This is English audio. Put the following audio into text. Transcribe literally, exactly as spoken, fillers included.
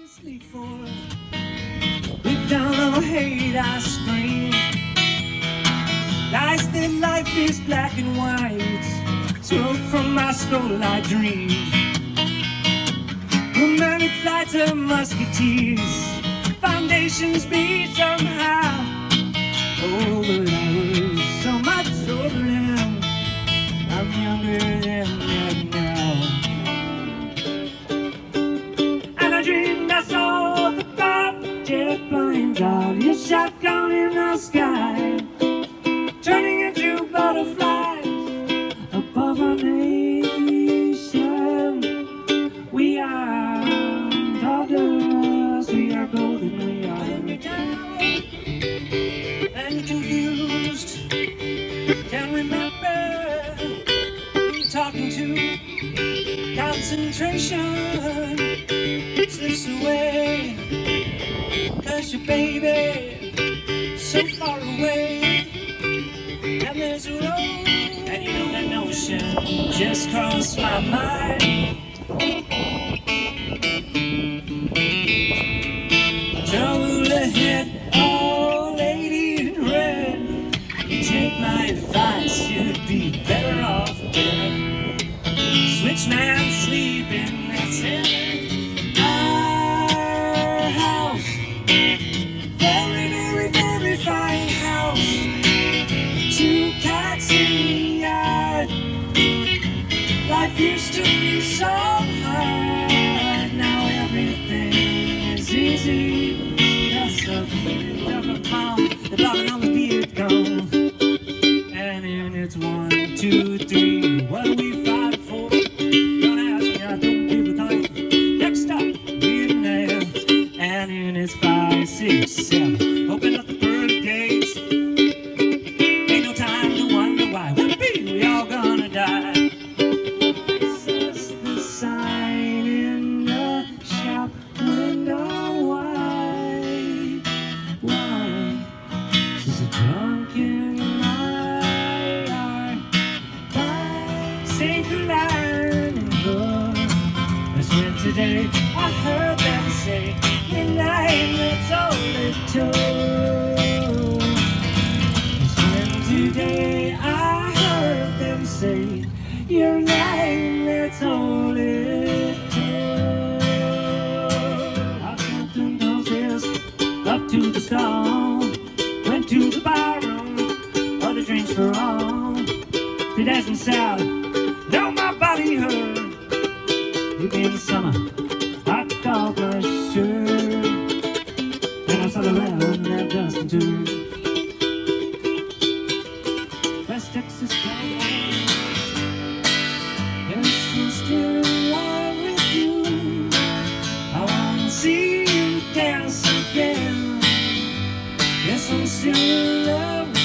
sleep for. Deep down on hate I scream. Lies that life is black and white. Smoke from my skull I dream. Romantic flights of musketeers. Foundations beat somehow. Oh, but I was so much older now. I'm younger than that now. And I dreamed I saw the pop jet planes, all your shotgun in the sky, turning into butterflies above our nation. We are goddess, we are golden, we are down and confused. Can't remember talking to. Concentration slips away, 'cause your baby so far away. And there's a road, and you know that notion just crossed my mind. Trouble ahead, oh lady in red. You take my advice, you'd be better off dead. Switchman sleeping, that's it. Our house, very, very, very fine house. Two cats in the yard. Life used to be so hard. Now everything is easy. That's a bit of a pound. The blocking on the beard gone. And then it's one, two, three. What do we fight for? Don't ask me, I don't give a thing. Next stop, Vietnam. And then it's five, six, seven. Open up the pearly gates. Ain't no time to wonder why. Whoopee, we all gonna die. This is the sign in the shop window. Why? Why? She's a drunk in my yard. Why? Sink a line in her. That's when today I heard them say, your name, that's all it took. That's when today I heard them say, your name, that's all it took. I jumped in those stairs up to the stall, went to the barroom, ordered drinks for all. Three days in south, now my body hurt. It in the summer, I took off my shirt, and I saw the land that dust too. West Texas, yes, I'm still in love with you. I wanna see you dance again. Yes, I'm still in love with you.